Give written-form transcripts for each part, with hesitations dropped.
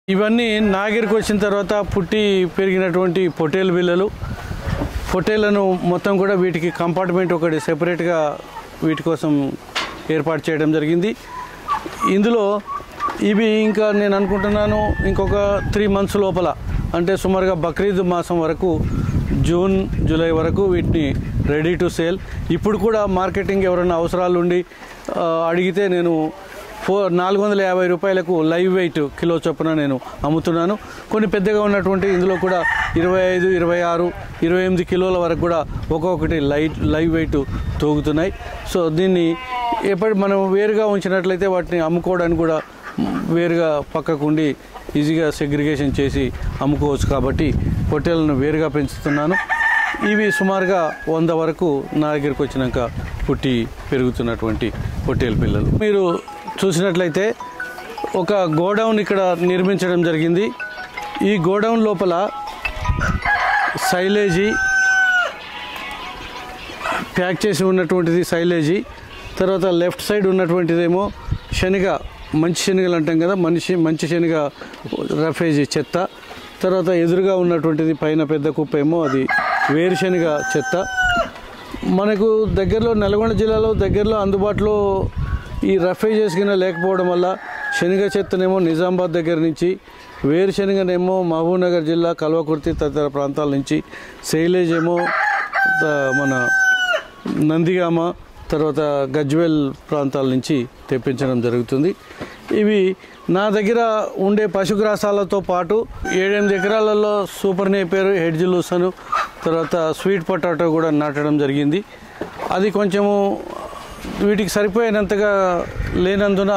ఇవన్నీ నాగిరికి వచ్చిన తర్వాత పుట్టి పెరిగినటువంటి పొటేల్ పిల్లలు. పొటేళ్లను మొత్తం కూడా వీటికి కంపార్ట్మెంట్ ఒకటి సెపరేట్గా వీటి కోసం ఏర్పాటు చేయడం జరిగింది. ఇందులో ఇవి ఇంకా నేను అనుకుంటున్నాను ఇంకొక 3 months లోపల, అంటే సుమారుగా బక్రీద్ మాసం వరకు, జూన్ జూలై వరకు వీటిని రెడీ టు సేల్. ఇప్పుడు కూడా మార్కెటింగ్ ఎవరైనా అవసరాలు ఉండి అడిగితే నేను 450 రూపాయలకు లైవ్ వెయిట్ కిలో చొప్పున నేను అమ్ముతున్నాను. కొన్ని పెద్దగా ఉన్నటువంటి ఇందులో కూడా 25, 26, 28 కిలోల వరకు కూడా ఒక్కొక్కటి లైవ్ వెయిట్ తూగుతున్నాయి. సో దీన్ని మనం వేరుగా ఉంచినట్లయితే వాటిని అమ్ముకోవడానికి కూడా వేరుగా పక్కకు ఉండి ఈజీగా సెగ్రిగేషన్ చేసి అమ్ముకోవచ్చు. కాబట్టి పొట్టేలను వేరుగా పెంచుతున్నాను. ఇవి సుమారుగా 100 వరకు నా దగ్గరికి వచ్చినాక పుట్టి పెరుగుతున్నటువంటి పొట్టేలు పిల్లలు. మీరు చూసినట్లయితే ఒక గోడౌన్ ఇక్కడ నిర్మించడం జరిగింది. ఈ గోడౌన్ లోపల సైలేజీ ప్యాక్ చేసి ఉన్నటువంటిది సైలేజీ. తర్వాత లెఫ్ట్ సైడ్ ఉన్నటువంటిదేమో శనగ, మంచి శనగలు అంటాం కదా, మంచి శనగ రఫేజీ చెత్త. తర్వాత ఎదురుగా ఉన్నటువంటిది పైన పెద్ద కుప్ప ఏమో అది వేరుశనగ చెత్త. మనకు దగ్గరలో నల్గొండ జిల్లాలో దగ్గరలో అందుబాటులో ఈ రఫేజెస్ కింద లేకపోవడం వల్ల శనగ చెత్తనేమో నిజామాబాద్ దగ్గర నుంచి, వేరుశనగనేమో మహబూబ్నగర్ జిల్లా కల్వకుర్తి తదితర ప్రాంతాల నుంచి, సైలేజ్ ఏమో మన నందిగామ తర్వాత గజ్వేల్ ప్రాంతాల నుంచి తెప్పించడం జరుగుతుంది. ఇవి నా దగ్గర ఉండే పశుగ్రాసాలతో పాటు 7-8 ఎకరాలలో సూపర్ నేపియర్, హెడ్జ్ లూసను, తర్వాత స్వీట్ పొటాటో కూడా నాటడం జరిగింది. అది కొంచెము వీటికి సరిపోయినంతగా లేనందున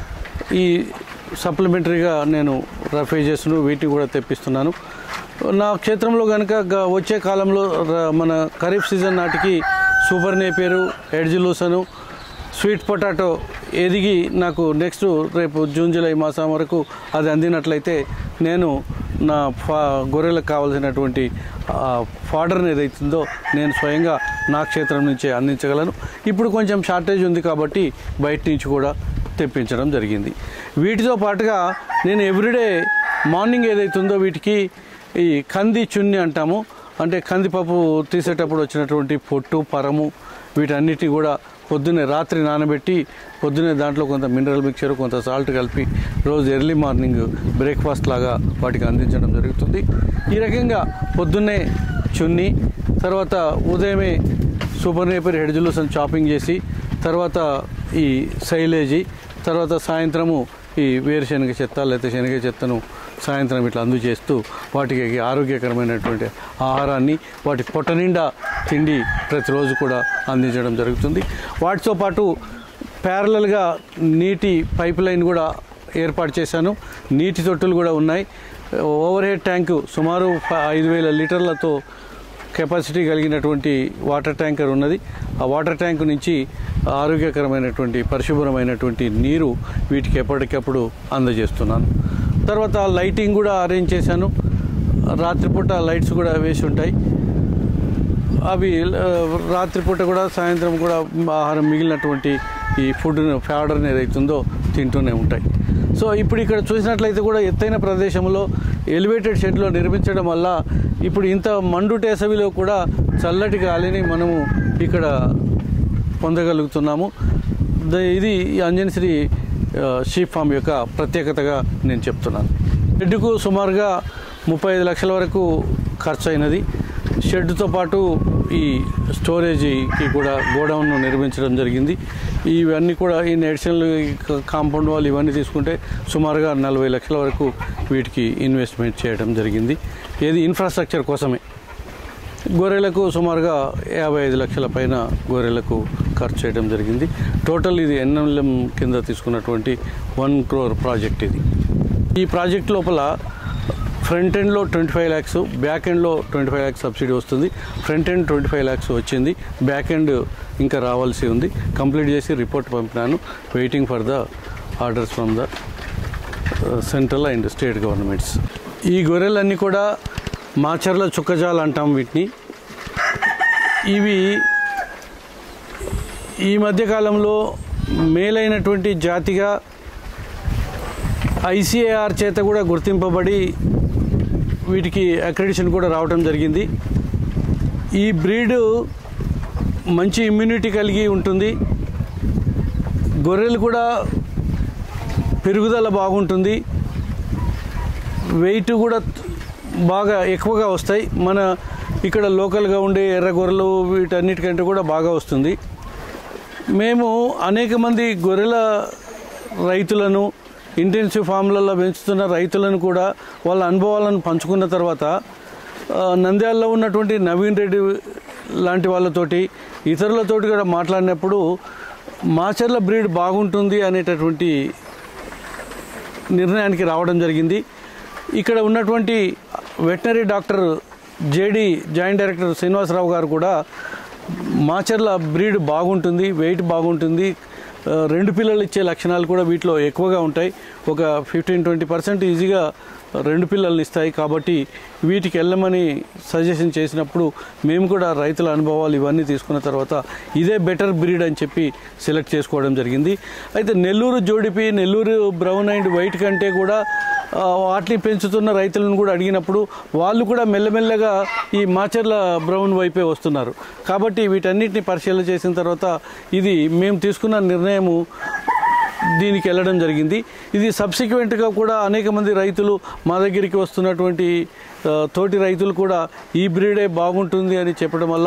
ఈ సప్లిమెంటరీగా నేను రఫేజెస్ను వీటిని కూడా తెప్పిస్తున్నాను. నా క్షేత్రంలో కనుక వచ్చే కాలంలో మన ఖరీఫ్ సీజన్ నాటికి super napier, hedge lucerne, sweet potato ఎదిగి నాకు నెక్స్ట్ రేపు జూన్ జూలై మాసం వరకు అది అందినట్లయితే నేను నా గొర్రెలకు కావాల్సినటువంటి ఫాడర్ని ఏదైతుందో నేను స్వయంగా నా క్షేత్రం నుంచే అందించగలను. ఇప్పుడు కొంచెం షార్టేజ్ ఉంది కాబట్టి బయట నుంచి కూడా తెప్పించడం జరిగింది. వీటితో పాటుగా నేను ఎవ్రీడే మార్నింగ్ ఏదైతుందో వీటికి ఈ కంది చున్ని అంటాము, అంటే కందిపప్పు తీసేటప్పుడు వచ్చినటువంటి పొట్టు, పరము వీటన్నిటి కూడా పొద్దున్నే రాత్రి నానబెట్టి పొద్దున్నే దాంట్లో కొంత మినరల్ మిక్చర్, కొంత సాల్ట్ కలిపి రోజు ఎర్లీ మార్నింగ్ బ్రేక్ఫాస్ట్ లాగా వాటికి అందించడం జరుగుతుంది. ఈ రకంగా పొద్దున్నే చున్ని, తర్వాత ఉదయమే super napier, hedge lucerne chopping చేసి, తర్వాత ఈ సైలేజీ, తర్వాత సాయంత్రము ఈ వేరుశనగ చెత్త లేకపోతే శనగ చెత్తను సాయంత్రం ఇట్లా అందజేస్తూ వాటికి ఆరోగ్యకరమైనటువంటి ఆహారాన్ని, వాటి పొట్ట నిండా తిండి ప్రతిరోజు కూడా అందించడం జరుగుతుంది. వాటితో పాటు ప్యారలల్గా నీటి పైప్ లైన్ కూడా ఏర్పాటు చేశాను. నీటి తొట్టులు కూడా ఉన్నాయి. ఓవర్ హెడ్ ట్యాంకు సుమారు 5,000 లీటర్లతో కెపాసిటీ కలిగినటువంటి వాటర్ ట్యాంకర్ ఉన్నది. ఆ వాటర్ ట్యాంకు నుంచి ఆరోగ్యకరమైనటువంటి పరిశుభ్రమైనటువంటి నీరు వీటికి ఎప్పటికప్పుడు అందజేస్తున్నాను. తర్వాత లైటింగ్ కూడా అరేంజ్ చేశాను. రాత్రిపూట లైట్స్ కూడా వేసి ఉంటాయి. అవి రాత్రిపూట కూడా సాయంత్రం కూడా ఆహారం మిగిలినటువంటి ఈ ఫుడ్ను ఫాడర్ని ఏదైతుందో తింటూనే ఉంటాయి. సో ఇప్పుడు ఇక్కడ చూసినట్లయితే కూడా ఎత్తైన ప్రదేశంలో ఎలివేటెడ్ షెడ్లో నిర్మించడం వల్ల ఇప్పుడు ఇంత మండుటేసవిలో కూడా చల్లటి గాలిని మనము ఇక్కడ పొందగలుగుతున్నాము. ఇది అంజన్శ్రీ షీప్ ఫామ్ యొక్క ప్రత్యేకతగా నేను చెప్తున్నాను. షెడ్డుకు సుమారుగా 35 లక్షల వరకు ఖర్చు అయినది. షెడ్తో పాటు ఈ స్టోరేజీకి కూడా గోడౌన్ను నిర్మించడం జరిగింది. ఇవన్నీ కూడా ఈ అడిషనల్ కాంపౌండ్ వాల్ ఇవన్నీ తీసుకుంటే సుమారుగా 40 లక్షల వరకు వీటికి ఇన్వెస్ట్మెంట్ చేయడం జరిగింది. ఏది ఇన్ఫ్రాస్ట్రక్చర్ కోసమే. గొర్రెలకు సుమారుగా 55 లక్షల పైన గొర్రెలకు ఖర్చు చేయడం జరిగింది. టోటల్ ఇది NLM కింద తీసుకున్నటువంటి 1 crore ప్రాజెక్ట్ ఇది. ఈ ప్రాజెక్ట్ లోపల ఫ్రంట్ ఎండ్లో 25 lakhs, బ్యాక్ ఎండ్లో 25 lakhs సబ్సిడీ వస్తుంది. ఫ్రంట్ ఎండ్ 25 lakhs వచ్చింది, బ్యాక్ ఎండ్ ఇంకా రావాల్సి ఉంది. కంప్లీట్ చేసి రిపోర్ట్ పంపినాను. Waiting for the orders from the central and state governments. ఈ గొర్రెలన్నీ కూడా మాచర్ల చుక్కజాలు అంటాం వీటిని. ఇవి ఈ మధ్యకాలంలో మేలైనటువంటి జాతిగా ICAR చేత కూడా గుర్తింపబడి వీటికి అక్రెడిషన్ కూడా రావడం జరిగింది. ఈ బ్రీడ్ మంచి ఇమ్యూనిటీ కలిగి ఉంటుంది. గొర్రెలు కూడా పెరుగుదల బాగుంటుంది. వెయిట్ కూడా బాగా ఎక్కువగా వస్తాయి. మన ఇక్కడ లోకల్గా ఉండే ఎర్ర గొర్రెలు వీటన్నిటికంటే కూడా బాగా వస్తుంది. మేము అనేక మంది గొర్రెల రైతులను, ఇంటెన్సివ్ ఫామ్లలో పెంచుతున్న రైతులను కూడా వాళ్ళ అనుభవాలను పంచుకున్న తర్వాత నంద్యాలలో ఉన్నటువంటి నవీన్ రెడ్డి లాంటి వాళ్ళతోటి, ఇతరులతోటి కూడా మాట్లాడినప్పుడు మాచర్ల బ్రీడ్ బాగుంటుంది అనేటటువంటి నిర్ణయానికి రావడం జరిగింది. ఇక్కడ ఉన్నటువంటి veterinary doctor JD joint director Srinivasarao గారు కూడా మాచర్ల బ్రీడ్ బాగుంటుంది, వెయిట్ బాగుంటుంది, 2 పిల్లలు ఇచ్చే లక్షణాలు కూడా వీటిలో ఎక్కువగా ఉంటాయి. ఒక 15-20% ఈజీగా 2 పిల్లల్ని ఇస్తాయి. కాబట్టి వీటికి వెళ్ళమని సజెషన్ చేసినప్పుడు మేము కూడా రైతుల అనుభవాలు ఇవన్నీ తీసుకున్న తర్వాత ఇదే బెటర్ బ్రీడ్ అని చెప్పి సెలెక్ట్ చేసుకోవడం జరిగింది. అయితే Nellore Jodipi, Nellore brown and white కంటే కూడా వాటిని పెంచుతున్న రైతులను కూడా అడిగినప్పుడు వాళ్ళు కూడా మెల్లమెల్లగా ఈ మాచర్ల బ్రౌన్ వైపే వస్తున్నారు. కాబట్టి వీటన్నిటిని పరిశీలన చేసిన తర్వాత ఇది మేము తీసుకున్న నిర్ణయము దీనికి వెళ్ళడం జరిగింది. ఇది సబ్సిక్వెంట్గా కూడా అనేక మంది రైతులు మా దగ్గరికి వస్తున్నటువంటి తోటి రైతులు కూడా ఈ బ్రీడే బాగుంటుంది అని చెప్పడం వల్ల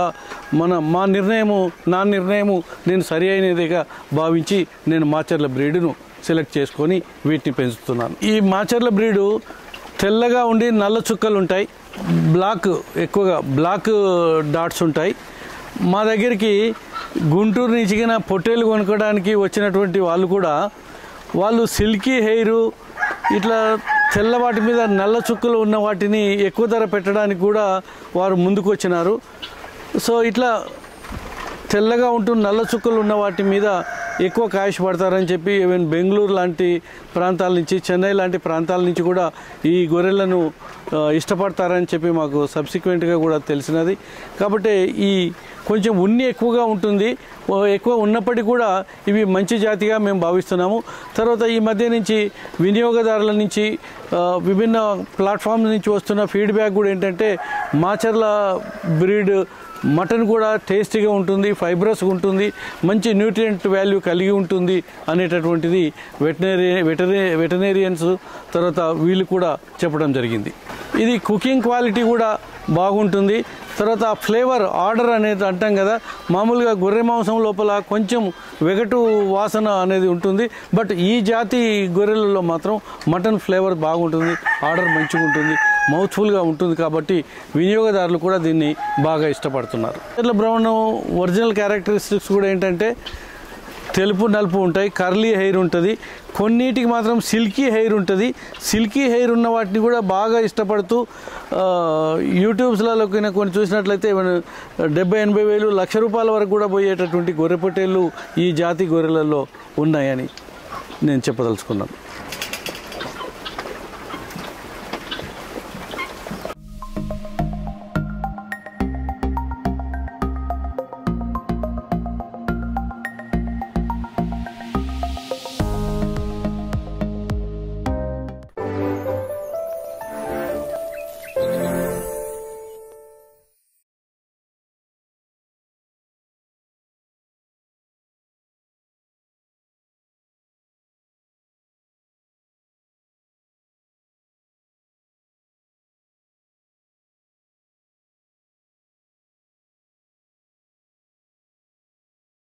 నా నిర్ణయము నేను సరి అయినదిగా భావించి నేను మాచర్ల బ్రీడును సెలెక్ట్ చేసుకొని వీటిని పెంచుతున్నాను. ఈ మాచర్ల బ్రీడు తెల్లగా ఉండి నల్ల చుక్కలు ఉంటాయి, ఎక్కువగా బ్లాక్ డాట్స్ ఉంటాయి. మా దగ్గరికి గుంటూరు నుంచి పొట్టేలు కొనుక్కోవడానికి వచ్చినటువంటి వాళ్ళు కూడా సిల్కీ హెయిర్, ఇట్లా తెల్ల వాటి మీద నల్ల చుక్కలు ఉన్న వాటిని ఎక్కువ ధర పెట్టడానికి కూడా వారు ముందుకు వచ్చినారు. సో ఇట్లా తెల్లగా ఉంటూ నల్ల చుక్కలు ఉన్న వాటి మీద ఎక్కువ కాయష్ పడతారని చెప్పి ఈవెన్ బెంగళూరు లాంటి ప్రాంతాల నుంచి, చెన్నై లాంటి ప్రాంతాల నుంచి కూడా ఈ గొర్రెలను ఇష్టపడతారని చెప్పి మాకు సబ్సిక్వెంట్గా కూడా తెలిసినది. కాబట్టి ఈ కొంచెం ఉన్ని ఎక్కువగా ఉంటుంది. ఎక్కువ ఉన్నప్పటికీ కూడా ఇవి మంచి జాతిగా మేము భావిస్తున్నాము. తర్వాత ఈ మధ్య నుంచి వినియోగదారుల నుంచి, విభిన్న ప్లాట్ఫామ్స్ నుంచి వస్తున్న ఫీడ్బ్యాక్ కూడా ఏంటంటే మాచర్ల బ్రీడ్ మటన్ కూడా టేస్టీగా ఉంటుంది, ఫైబ్రస్గా ఉంటుంది, మంచి న్యూట్రియంట్ వాల్యూ కలిగి ఉంటుంది అనేటటువంటిది వెటనరీయన్స్ తర్వాత వీళ్ళు కూడా చెప్పడం జరిగింది. ఇది కుకింగ్ క్వాలిటీ కూడా బాగుంటుంది. తర్వాత ఫ్లేవర్ ఆర్డర్ అనేది అంటాం కదా, మామూలుగా గొర్రె మాంసం లోపల కొంచెం వెగటు వాసన అనేది ఉంటుంది. బట్ ఈ జాతి గొర్రెలలో మాత్రం మటన్ ఫ్లేవర్ బాగుంటుంది, ఆర్డర్ మంచిగా ఉంటుంది, మౌత్ఫుల్గా ఉంటుంది. కాబట్టి వినియోగదారులు కూడా దీన్ని బాగా ఇష్టపడుతున్నారు. మాచర్ల బ్రౌన్ ఒరిజినల్ క్యారెక్టరిస్టిక్స్ కూడా ఏంటంటే తెలుపు నలుపు ఉంటాయి, కర్లీ హెయిర్ ఉంటుంది, కొన్నిటికి మాత్రం సిల్కీ హెయిర్ ఉంటుంది. సిల్కీ హెయిర్ ఉన్న వాటిని కూడా బాగా ఇష్టపడుతూ యూట్యూబ్స్లలో కొన్ని చూసినట్లయితే 70-80 వేలు, ₹1,00,000 వరకు కూడా పోయేటటువంటి గొర్రె పొట్టేళ్ళు ఈ జాతి గొర్రెలలో ఉన్నాయని నేను చెప్పదలుచుకున్నాను.